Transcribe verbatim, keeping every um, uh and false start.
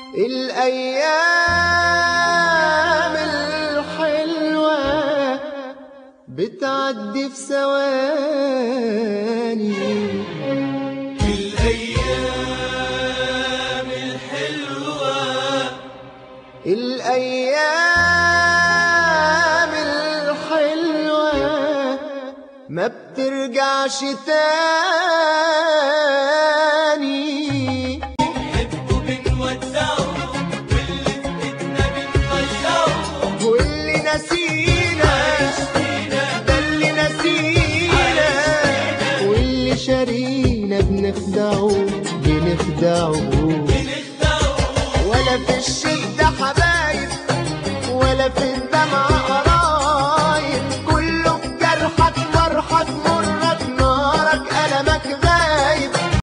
الأيام الحلوة بتعدي في ثواني. الأيام الحلوة الأيام الحلوة ما بترجعش تاني. نحبوا بنودعوا واللي في ايدنا بنضيعوا، واللي نسينا ده اللي نسينا، واللي شارينا بنخدعه بنخدعه. ولا في الشدة حبايب ولا في الدمع قرايب.